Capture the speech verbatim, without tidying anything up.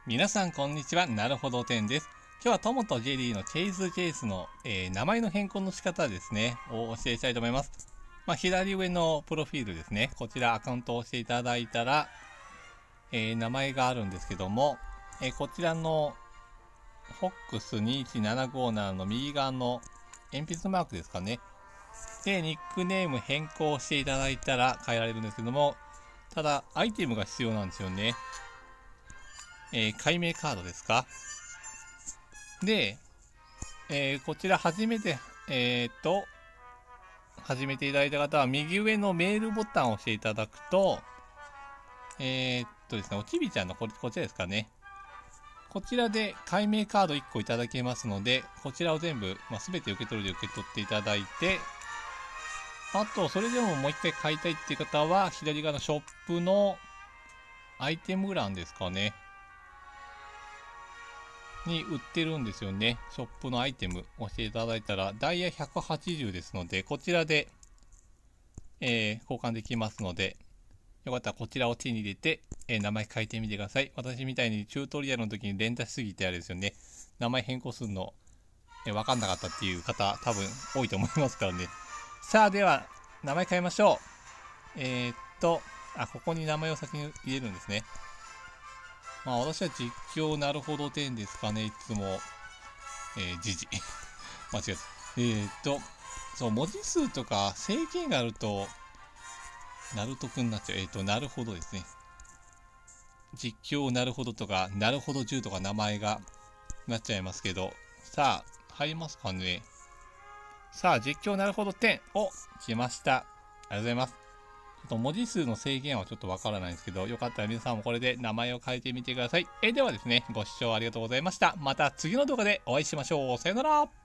皆さんこんにちは。なるほどてんです。今日はトモとジェリーのチェイズケースの、えー名前の変更の仕方ですね、を教えたいと思います。まあ、左上のプロフィールですね。こちらアカウントを押していただいたら、えー名前があるんですけども、えーこちらの フォックスにいちななごなな の右側の鉛筆マークですかね。で、ニックネーム変更していただいたら変えられるんですけども、ただ、アイテムが必要なんですよね。えー、解明カードですか。で、えーこちら初めて、えーっと、始めていただいた方は、右上のメールボタンを押していただくと、えーっとですね、おちびちゃんのここちらですかね。こちらで解明カードいっこいただけますので、こちらを全部、まあ、全て受け取るで受け取っていただいて、あと、それでももう一回買いたいっていう方は、左側のショップのアイテム欄ですかね。に売ってるんですよね。ショップのアイテム押していただいたら、ダイヤひゃくはちじゅうですので、こちらで、えー交換できますので、よかったらこちらを手に入れて、えー名前変えてみてください。私みたいにチュートリアルの時に連打しすぎてあれですよね。名前変更するの、えー、わかんなかったっていう方、多分多いと思いますからね。さあ、では、名前変えましょう。えー、っと、あ、ここに名前を先に入れるんですね。まあ、私は実況なるほどてんですかね、いつも。えー、時事。間違えた。えー、っと、そう、文字数とか制限があると、ナルトくんになっちゃう。えー、っと、なるほどですね。実況なるほどとか、なるほどじゅうとか名前がなっちゃいますけど、さあ、入りますかね。さあ、実況なるほどてん。お、来ました。ありがとうございます。ちょっと文字数の制限はちょっとわからないんですけど、よかったら皆さんもこれで名前を変えてみてください。えー、ではですね、ご視聴ありがとうございました。また次の動画でお会いしましょう。さよなら。